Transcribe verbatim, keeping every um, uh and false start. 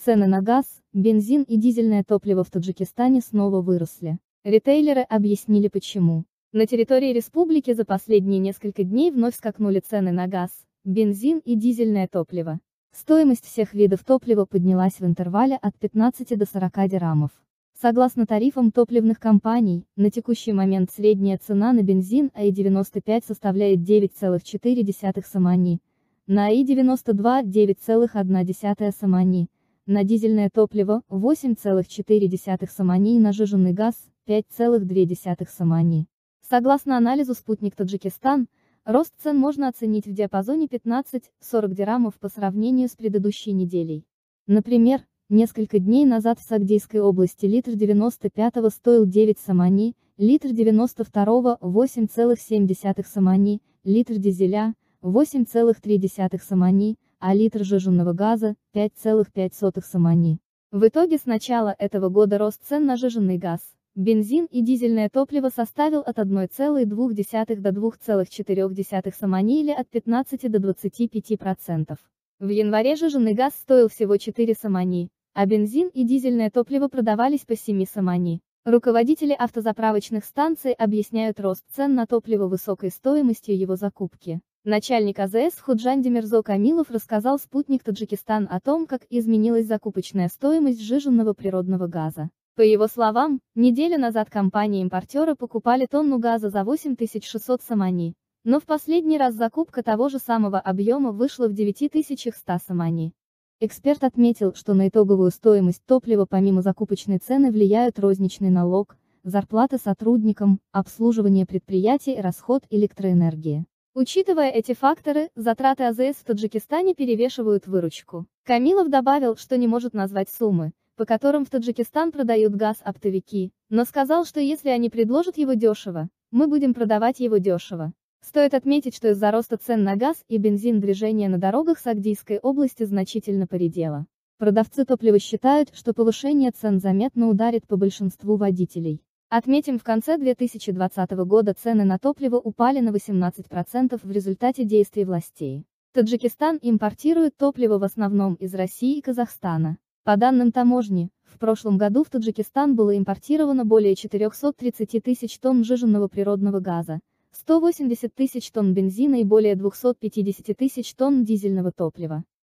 Цены на газ, бензин и дизельное топливо в Таджикистане снова выросли. Ритейлеры объяснили почему. На территории республики за последние несколько дней вновь скакнули цены на газ, бензин и дизельное топливо. Стоимость всех видов топлива поднялась в интервале от пятнадцати до сорока дирхамов. Согласно тарифам топливных компаний, на текущий момент средняя цена на бензин АИ девяносто пять составляет девять целых четыре десятых самани, на АИ девяносто два – девять целых одна десятая самани, на дизельное топливо – восемь целых четыре десятых самани и на сжиженный газ – пять целых две десятых самани. Согласно анализу «Спутник Таджикистан», рост цен можно оценить в диапазоне пятнадцать — сорок дирхамов по сравнению с предыдущей неделей. Например, несколько дней назад в Сагдийской области литр девяносто пятого стоил девять самани, литр девяносто второго – восемь целых семь десятых самани, литр дизеля – восемь целых три десятых самани, а литр сжиженного газа – пять целых пять сотых самани. В итоге с начала этого года рост цен на сжиженный газ, бензин и дизельное топливо составил от одной целой двух десятых до двух целых четырёх десятых самани или от пятнадцати до двадцати пяти процентов. В январе сжиженный газ стоил всего четыре самани, а бензин и дизельное топливо продавались по семи самани. Руководители автозаправочных станций объясняют рост цен на топливо высокой стоимостью его закупки. Начальник АЗС в Худжанде Мирзо Камилов рассказал «Спутник Таджикистан» о том, как изменилась закупочная стоимость сжиженного природного газа. По его словам, неделю назад компании-импортеры покупали тонну газа за восемь тысяч шестьсот самани, но в последний раз закупка того же самого объема вышла в девять тысяч сто самани. Эксперт отметил, что на итоговую стоимость топлива помимо закупочной цены влияют розничный налог, зарплаты сотрудникам, обслуживание предприятий и расход электроэнергии. Учитывая эти факторы, затраты АЗС в Таджикистане перевешивают выручку. Камилов добавил, что не может назвать суммы, по которым в Таджикистан продают газ оптовики, но сказал, что если они предложат его дешево, мы будем продавать его дешево. Стоит отметить, что из-за роста цен на газ и бензин движение на дорогах Сагдийской области значительно поредело. Продавцы топлива считают, что повышение цен заметно ударит по большинству водителей. Отметим, в конце две тысячи двадцатого года цены на топливо упали на восемнадцать процентов в результате действий властей. Таджикистан импортирует топливо в основном из России и Казахстана. По данным таможни, в прошлом году в Таджикистан было импортировано более четырёхсот тридцати тысяч тонн сжиженного природного газа, сто восемьдесят тысяч тонн бензина и более двухсот пятидесяти тысяч тонн дизельного топлива.